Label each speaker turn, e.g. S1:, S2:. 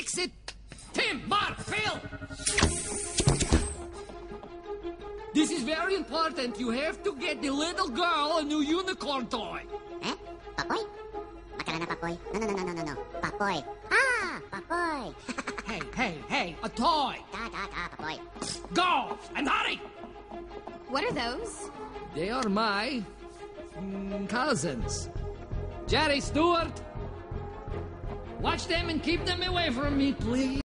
S1: fix it. Tim, Mark, Phil! This is very important. You have to get the little girl a new unicorn toy.
S2: Eh? Papoy? Baka na Papoy? No. Papoy. Ah! Papoy!
S1: Hey, a toy.
S2: Papoy.
S1: Go, and hurry!
S3: What are those?
S1: They are my cousins. Jerry Stewart, watch them and keep them away from me, please.